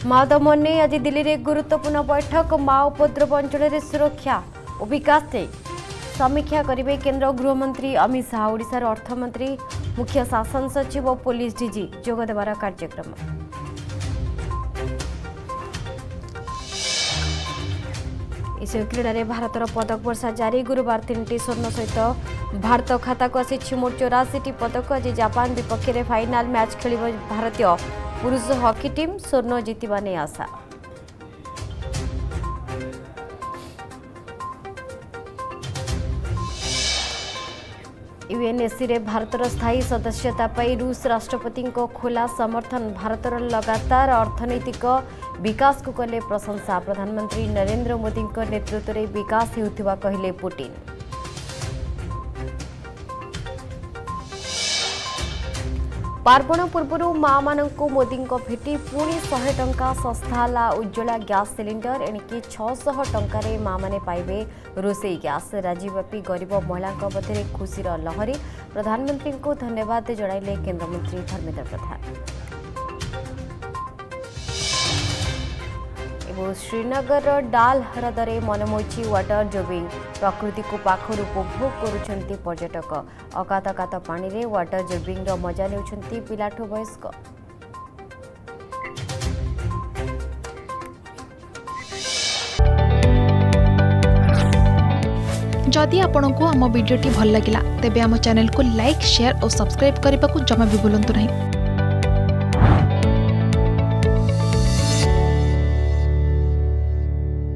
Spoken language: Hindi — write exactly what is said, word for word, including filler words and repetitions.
माओ दमन ने आज दिल्ली में गुरुत्वपूर्ण बैठक माओ उपद्रव अंचल सुरक्षा और विकास ने समीक्षा करेंगे केंद्र गृहमंत्री अमित शाह। ओडिशार अर्थमंत्री मुख्य शासन सचिव और पुलिस डीजी जोगदेवार कार्यक्रम। एशिया क्रीड़ा में भारतर पदक वर्षा जारी। गुरुवार तीन स्वर्ण सहित भारत खाता को आसी मोट चौराशी पदक। आज जापान विपक्ष में फाइनाल मैच खेल भारतीय पुरुष हॉकी टीम स्वर्ण जीतवा नहीं आशा। यूएनएससी रे भारतर स्थायी सदस्यता पाई रूस राष्ट्रपति को खोला समर्थन। भारतर लगातार अर्थनैतिक विकास को कले प्रशंसा। प्रधानमंत्री नरेंद्र मोदी नेतृत्व में विकास होता कहले पुतिन। पार्वण पूर्व माँ मानक मोदी भेटी पुणी शहे टंका सस्ता उज्ज्वला गैस सिलिंडर। एणिकी छःश टंकार माँ मैंने पाइबे रोसई गैस। राज्यव्यापी गरीब महिला मध्य खुशीर लहरी। प्रधानमंत्री को धन्यवाद जणाइले केंद्रमंत्री धर्मेंद्र प्रधान। श्रीनगर डाल ह्रदे मनमोची वाटर जोबिंग। प्रकृति को पाखर उपभोग करुछंती पर्यटक। अकातकात पानी रे वाटर जोबिंग मजा नेउछंती पिलाठो वयस्क। जदि आपंक आम भिडी भल लगा तेब आम चैनल को लाइक शेयर और सब्सक्राइब करने को जमा भी भूलु नहीं।